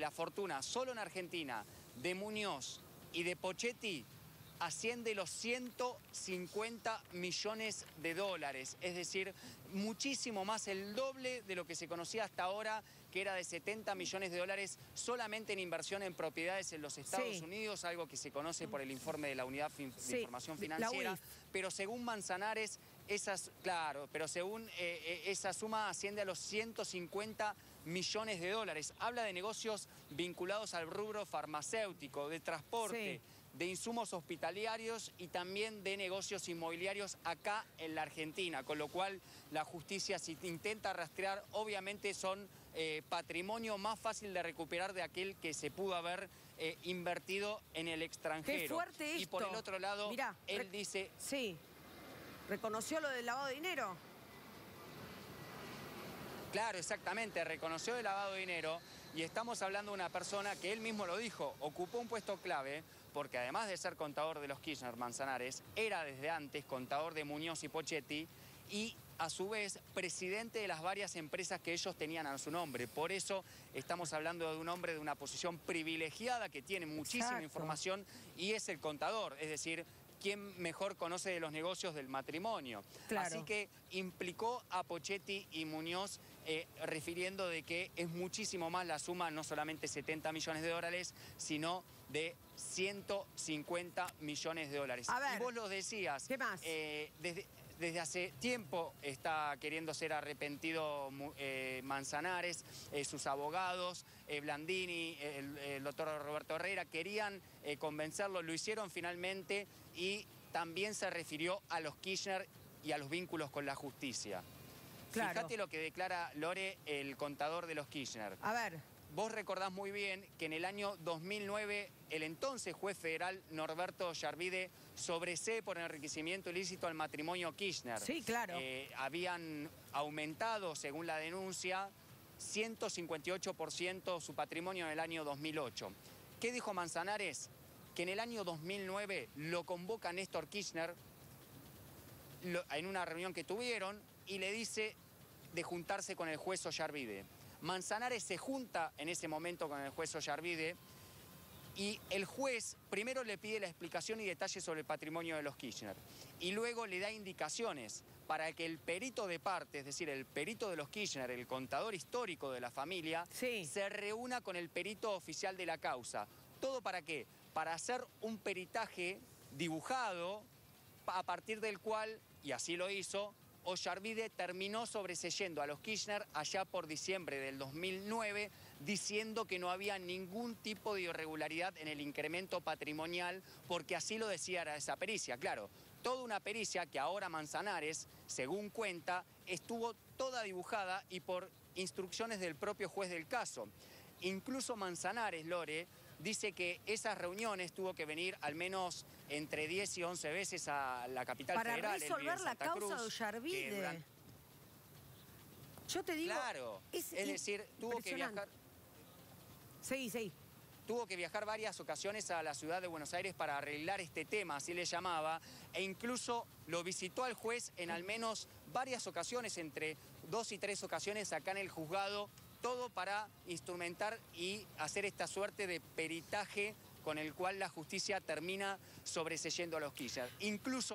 la fortuna solo en Argentina de Muñoz y de Pochetti asciende los 150 millones de dólares, es decir, muchísimo más, el doble de lo que se conocía hasta ahora, que era de 70 millones de dólares solamente en inversión en propiedades en los Estados Unidos, algo que se conoce por el informe de la Unidad de Información Financiera, pero según Manzanares, esa suma asciende a los 150 millones de dólares. Habla de negocios vinculados al rubro farmacéutico, de transporte, de insumos hospitalarios y también de negocios inmobiliarios acá en la Argentina, con lo cual la justicia, si intenta rastrear, obviamente son patrimonio más fácil de recuperar de aquel que se pudo haber invertido en el extranjero. Qué fuerte esto. Y por el otro lado, mirá, él dice... Sí, ¿reconoció lo del lavado de dinero? Claro, exactamente, reconoció el lavado de dinero y estamos hablando de una persona que él mismo lo dijo, ocupó un puesto clave porque además de ser contador de los Kirchner, Manzanares, era desde antes contador de Muñoz y Pochetti y a su vez presidente de las varias empresas que ellos tenían a su nombre. Por eso estamos hablando de un hombre de una posición privilegiada que tiene muchísima información y es el contador, es decir, ¿quién mejor conoce de los negocios del matrimonio? Claro. Así que implicó a Pochetti y Muñoz refiriendo de que es muchísimo más la suma, no solamente 70 millones de dólares, sino de 150 millones de dólares. A ver, y vos lo decías. ¿Qué más? Desde hace tiempo está queriendo ser arrepentido Manzanares, sus abogados, Blandini, el doctor Roberto Herrera, querían convencerlo, lo hicieron finalmente y también se refirió a los Kirchner y a los vínculos con la justicia. Claro. Fíjate lo que declara Lore, el contador de los Kirchner. A ver. Vos recordás muy bien que en el año 2009 el entonces juez federal Norberto Yarvide sobresee por enriquecimiento ilícito al matrimonio Kirchner. Sí, claro. Habían aumentado, según la denuncia, 158% su patrimonio en el año 2008. ¿Qué dijo Manzanares? Que en el año 2009 lo convoca Néstor Kirchner en una reunión que tuvieron y le dice de juntarse con el juez Ollarvide. Manzanares se junta en ese momento con el juez Ollarvide y el juez primero le pide la explicación y detalles sobre el patrimonio de los Kirchner y luego le da indicaciones para que el perito de parte, es decir, el perito de los Kirchner, el contador histórico de la familia, se reúna con el perito oficial de la causa. ¿Todo para qué? Para hacer un peritaje dibujado a partir del cual, y así lo hizo, Ollarvide terminó sobreseyendo a los Kirchner allá por diciembre del 2009, diciendo que no había ningún tipo de irregularidad en el incremento patrimonial, porque así lo decía esa pericia. Claro, toda una pericia que ahora Manzanares, según cuenta, estuvo toda dibujada y por instrucciones del propio juez del caso. Incluso Manzanares, Lore, dice que esas reuniones tuvo que venir al menos entre 10 y 11 veces a la capital federal. Para resolver la causa de Ollarvide. Yo te digo... Claro, es decir, tuvo que viajar... Sí. Tuvo que viajar varias ocasiones a la ciudad de Buenos Aires para arreglar este tema, así le llamaba, e incluso lo visitó al juez en al menos varias ocasiones, entre 2 y 3 ocasiones acá en el juzgado, todo para instrumentar y hacer esta suerte de peritaje con el cual la justicia termina sobreseyendo a los Kirchner. Incluso